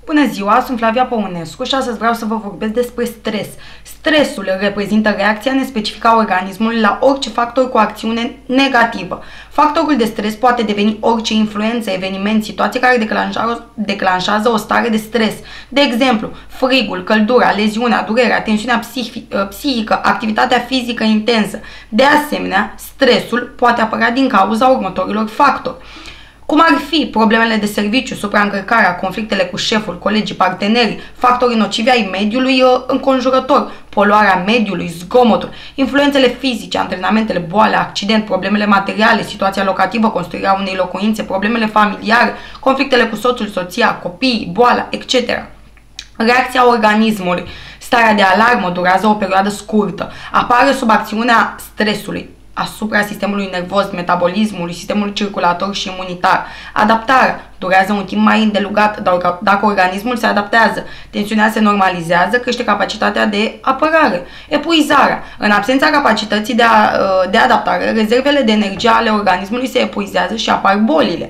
Bună ziua, sunt Flavia Păunescu și astăzi vreau să vă vorbesc despre stres. Stresul reprezintă reacția nespecifică a organismului la orice factor cu acțiune negativă. Factorul de stres poate deveni orice influență, eveniment, situație care declanșează o stare de stres. De exemplu, frigul, căldura, leziunea, durerea, tensiunea psihică, activitatea fizică intensă. De asemenea, stresul poate apărea din cauza următorilor factori. Cum ar fi problemele de serviciu, supraîncărcarea, conflictele cu șeful, colegii, partenerii, factorii nocivi ai mediului înconjurător, poluarea mediului, zgomotul, influențele fizice, antrenamentele, boale, accident, problemele materiale, situația locativă, construirea unei locuințe, problemele familiare, conflictele cu soțul, soția, copiii, boala, etc. Reacția organismului. Starea de alarmă durează o perioadă scurtă, apare sub acțiunea stresului asupra sistemului nervos, metabolismului, sistemului circulator și imunitar. Adaptarea durează un timp mai îndelugat, dar dacă organismul se adaptează, tensiunea se normalizează, crește capacitatea de apărare. Epuizarea. În absența capacității de adaptare, rezervele de energie ale organismului se epuizează și apar bolile.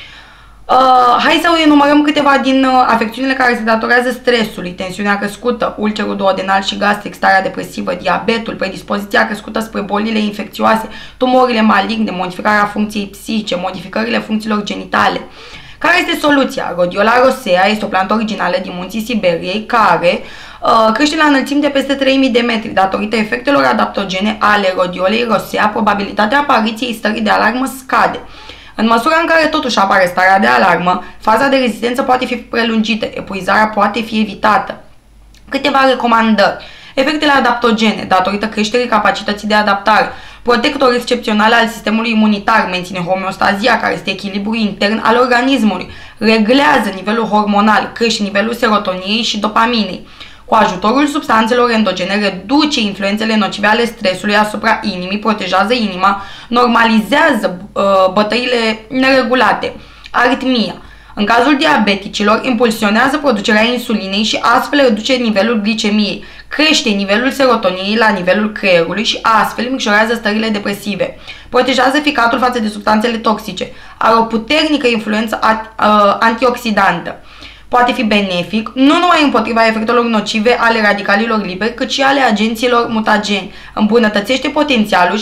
Hai să enumerăm câteva din afecțiunile care se datorează stresului: tensiunea crescută, ulcerul duodenal și gastric, starea depresivă, diabetul, predispoziția crescută spre bolile infecțioase, tumorile maligne, modificarea funcției psihice, modificările funcțiilor genitale. Care este soluția? Rhodiola rosea este o plantă originală din munții Siberiei care crește la înălțimi de peste 3000 de metri. Datorită efectelor adaptogene ale rhodiolei rosea, probabilitatea apariției stării de alarmă scade. În măsura în care totuși apare starea de alarmă, faza de rezistență poate fi prelungită, epuizarea poate fi evitată. Câteva recomandări. Efectele adaptogene, datorită creșterii capacității de adaptare, protector excepțional al sistemului imunitar, menține homeostazia, care este echilibrul intern al organismului, reglează nivelul hormonal, crește nivelul serotoniei și dopaminei. Cu ajutorul substanțelor endogene reduce influențele nocive ale stresului asupra inimii, protejează inima, normalizează bătăile neregulate. Aritmia. În cazul diabeticilor, impulsionează producerea insulinei și astfel reduce nivelul glicemiei, crește nivelul serotoniei la nivelul creierului și astfel micșorează stările depresive. Protejează ficatul față de substanțele toxice. Are o puternică influență antioxidantă. Poate fi benefic nu numai împotriva efectelor nocive ale radicalilor liberi, cât și ale agenților mutageni. Îmbunătățește potențialul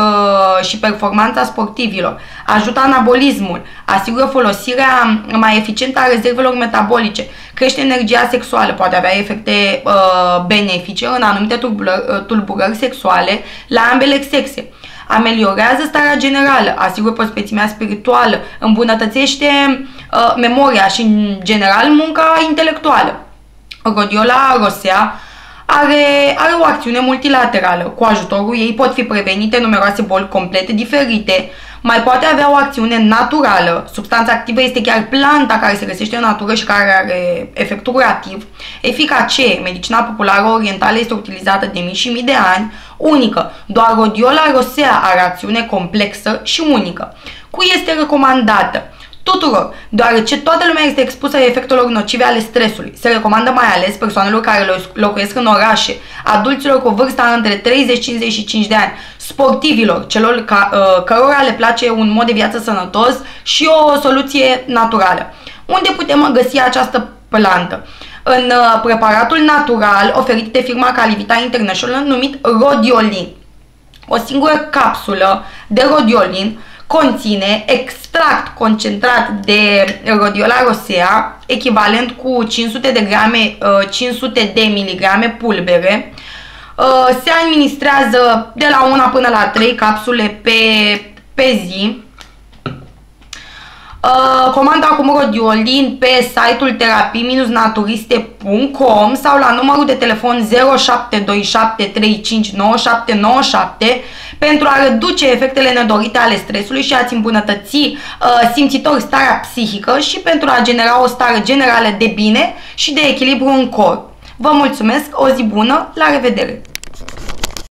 și performanța sportivilor. Ajută anabolismul. Asigură folosirea mai eficientă a rezervelor metabolice. Crește energia sexuală. Poate avea efecte benefice în anumite tulburări sexuale la ambele sexe. Ameliorează starea generală, asigură prospețimea spirituală, îmbunătățește memoria și, în general, munca intelectuală. Rhodiola rosea are o acțiune multilaterală. Cu ajutorul ei pot fi prevenite numeroase boli complete diferite. Mai poate avea o acțiune naturală. Substanța activă este chiar planta care se găsește în natură și care are efect curativ. Eficace. Medicina populară orientală este utilizată de mii și mii de ani. Unică. Doar rhodiola rosea are acțiune complexă și unică. Cui este recomandată? Tuturor, deoarece toată lumea este expusă efectelor nocive ale stresului. Se recomandă mai ales persoanelor care locuiesc în orașe, adulților cu vârsta între 30-55 de ani, sportivilor, celor cărora le place un mod de viață sănătos și o soluție naturală. Unde putem găsi această plantă? În preparatul natural oferit de firma Calivita International numit Rhodiolin. O singură capsulă de Rhodiolin conține extract concentrat de Rhodiola rosea, echivalent cu 500 de miligrame pulbere. Se administrează de la 1 până la 3 capsule pe zi. Comanda acum Rhodiolin pe site-ul terapii-naturiste.com sau la numărul de telefon 0727359797 pentru a reduce efectele nedorite ale stresului și a-ți îmbunătăți simțitor starea psihică și pentru a genera o stare generală de bine și de echilibru în corp. Vă mulțumesc, o zi bună, la revedere!